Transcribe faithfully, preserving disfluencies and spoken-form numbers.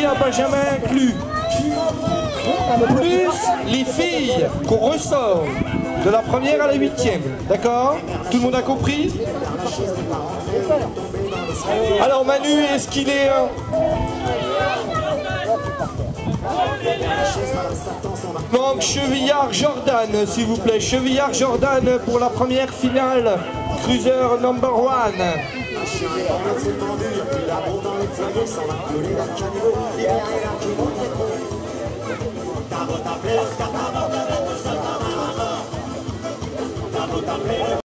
à Benjamin inclus. Plus les filles qu'on ressort de la première à la huitième. D'accord? Tout le monde a compris? Alors Manu, est-ce qu'il est... Euh... Donc Chevillard Jordan, s'il vous plaît. Chevillard Jordan pour la première finale. Cruiser number one.